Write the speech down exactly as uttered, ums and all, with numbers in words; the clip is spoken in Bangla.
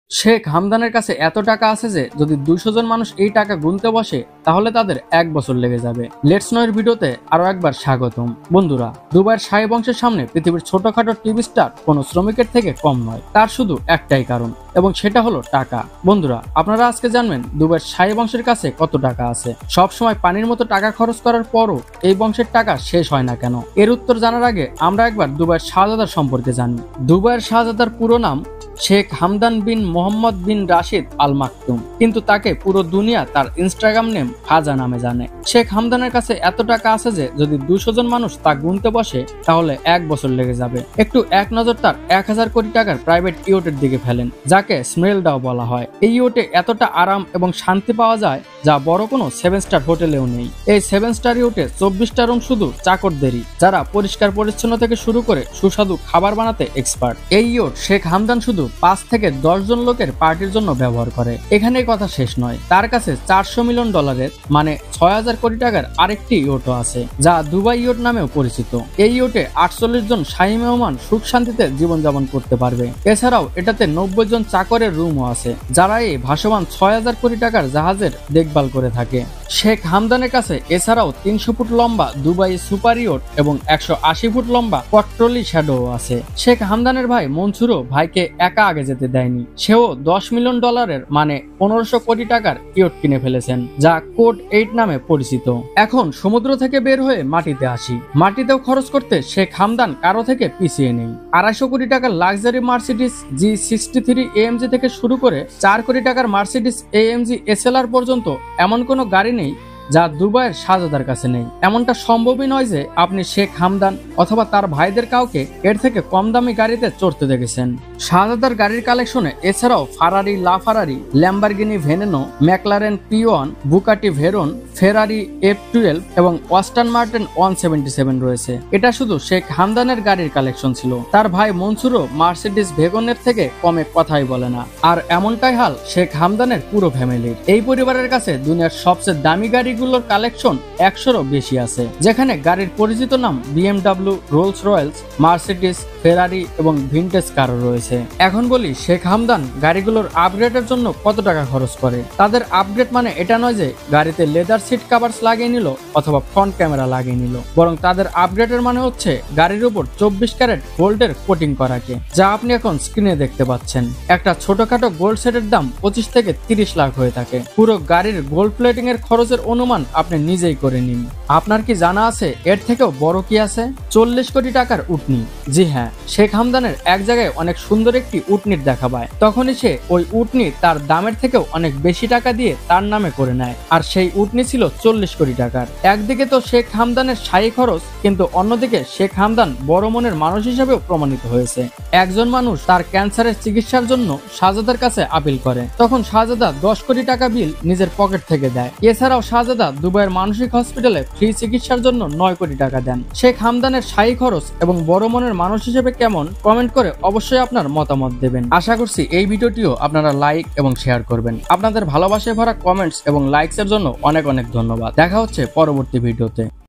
শেখ হামদানের কাছে এত টাকা আছে যে যদি দুইশো জন মানুষ এই টাকা গুনতে বসে তাহলে তাদের এক বছর লেগে যাবে। লেটস নো এর ভিডিওতে আরো একবার স্বাগতম। বন্ধুরা, দুবাইয়ের শাহী বংশের সামনে পৃথিবীর ছোটখাটো টিভি স্টার কোনো শ্রমিকের থেকে কম নয়। তার শুধু একটাই কারণ, এবং সেটা হলো টাকা। বন্ধুরা, আপনারা আজকে জানবেন দুবাইয়ের শাহী বংশের কাছে কত টাকা আছে। সব সময় পানির মতো টাকা খরচ করার পরও এই বংশের টাকা শেষ হয় না কেন? এর উত্তর জানার আগে আমরা একবার দুবাইয়ের শাহজাদার সম্পর্কে জানি। দুবাইয়ের শাহজাদার পুরো নাম শেখ হামদান বিন মোহাম্মদ বিন রাশিদ আল মাকতুম, কিন্তু তাকে পুরো দুনিয়া তার ইনস্টাগ্রাম নেম ফাজা নামে জানে। শেখ হামদানের কাছে এত টাকা আছে যে যদি দুইশো জন মানুষ তা গুনতে বসে তাহলে এক বছর লেগে যাবে। একটু এক নজর তার এক হাজার কোটি টাকার প্রাইভেট ইয়টের দিকে ফেলেন, যাকে স্মেলডাও বলা হয়। এই ইয়টে এতটা আরাম এবং শান্তি পাওয়া যায় যা বড় কোনো সেভেন স্টার হোটেলেও নেই। এই সেভেন স্টার ইয়টে চব্বিশটা রুম শুধু চাকরদেরই, যারা পরিষ্কার পরিচ্ছন্ন থেকে শুরু করে সুস্বাদু খাবার বানাতে এক্সপার্ট। এই ইয়ট শেখ হামদান শুধু পাঁচ থেকে দশ জন লোকের পার্টির জন্য ব্যবহার করে। এখানে কথা শেষ নয়, তার কাছে চারশো মিলিয়ন ডলারের মানে ছয় হাজার কোটি টাকার আরেকটি ইয়টও আছে, যা দুবাই ইয়ট নামেও পরিচিত। এই ইয়টে আটচল্লিশ জন শাহী মেহমান সুখ শান্তিতে জীবনযাপন করতে পারবে। এছাড়াও এটাতে নব্বই জন চাকরের রুমও আছে, যারা এই ভাসমান ছয় হাজার কোটি টাকার জাহাজের দেখভাল করে থাকে। শেখ হামদানের কাছে এছাড়াও তিনশো ফুট লম্বা দুবাই সুপার ইয়ট এবং একশো আশি ফুট লম্বা কট্টলি শ্যাডো আছে। শেখ হামদানের ভাই মনসুরও ভাইকে একা আগে যেতে দেয়নি। সেও দশ মিলিয়ন ডলারের মানে পনেরোশো কোটি টাকার ইয়ট কিনে ফেলেছেন, যা কোড এইট নামে পরিচিত। এখন সমুদ্র থেকে বের হয়ে মাটিতে আসি। মাটিতেও খরচ করতে শেখ হামদান কারো থেকে পিছিয়ে নেই। আড়াইশো কোটি টাকার luxury Mercedes G sixty three AMG থেকে শুরু করে চার কোটি টাকার মার্সিডিস এএমজি এসএলআর পর্যন্ত এমন কোনো গাড়ি নেই যা দুবাইয়ের শাহজাদার কাছে নেই। এমনটা সম্ভবই নয় যে আপনি শেখ হামদান অথবা তার ভাইদের কাউকে এর থেকে কম দামি গাড়িতে চড়তে দেখেছেন। শাহজাদার গাড়ির কালেকশনে এছাড়াও Ferrari, La Ferrari, Lamborghini Veneno, McLaren P one, Bugatti Veyron, Ferrari F twelve এবং Aston Martin one seventy seven রয়েছে। এটা শুধু শেখ হামদানের গাড়ির কালেকশন ছিল। তার ভাই মনসুরও মার্সিডিস ভেগনের থেকে কমে কথাই বলে না। আর এমনটাই হাল শেখ হামদানের পুরো ফ্যামিলির। এই পরিবারের কাছে দুনিয়ার সবচেয়ে দামি গাড়ি গুলোর কালেকশন একশোরও বেশি আছে, যেখানে গাড়ির পরিচিত নাম BMW, Rolls Royce, Mercedes, Ferrari এবং ভিনটেজ কারও রয়েছে। এখন বলি শেখ হামদান গাড়িগুলোর আপগ্রেডের জন্য কত টাকা খরচ করে। তাদের আপগ্রেড মানে এটা নয় যে গাড়িতে লেদার সিট কভারস লাগিয়ে নিল অথবা ফ্রন্ট ক্যামেরা লাগিয়ে নিল, বরং তাদের আপগ্রেডের মানে হচ্ছে গাড়ির উপর চব্বিশ ক্যারেট গোল্ডের কোটিং করাকে, যা আপনি এখন স্ক্রিনে দেখতে পাচ্ছেন। একটা ছোটখাটো গোল্ড সেটের দাম পঁচিশ থেকে তিরিশ লাখ হয়ে থাকে। পুরো গাড়ির গোল্ড প্লেটিং এর খরচের অনুমান আপনি নিজেই করে নিন। আপনার কি জানা আছে এর থেকেও বড় কি আছে? চল্লিশ কোটি টাকার উটনি। জি হ্যাঁ, শেখ হামদানের এক জায়গায় অনেক সুন্দর একটি উটনির দেখা পায়, তখনই সে ওই উটনি তার দামের থেকেও অনেক বেশি টাকা দিয়ে তার নামে করে নেয়। আর সেই উটনি ছিল চল্লিশ কোটি টাকার। একদিকে তো শেখ হামদানের শাহী খরচ, কিন্তু অন্যদিকে শেখ হামদান বড় মনের মানুষ হিসেবেও প্রমাণিত হয়েছে। একজন মানুষ তার ক্যান্সারের চিকিৎসার জন্য শাহজাদার কাছে আপিল করে, তখন শাহজাদা দশ কোটি টাকা বিল নিজের পকেট থেকে দেয়। এছাড়াও শাহজাদা দুবাইয়ের মানসিক হসপিটালে ফ্রি চিকিৎসার জন্য নয় কোটি টাকা দেন। শেখ হামদানের শাহী খরচ এবং বড় মনের মানুষ হিসেবে কেমন, কমেন্ট করে অবশ্যই আপনার মতামত দেবেন। আশা করছি এই ভিডিওটিও আপনারা লাইক এবং শেয়ার করবেন। আপনাদের ভালোবাসায় ভরা কমেন্টস এবং লাইকস এর জন্য অনেক অনেক ধন্যবাদ। দেখা হচ্ছে পরবর্তী ভিডিওতে।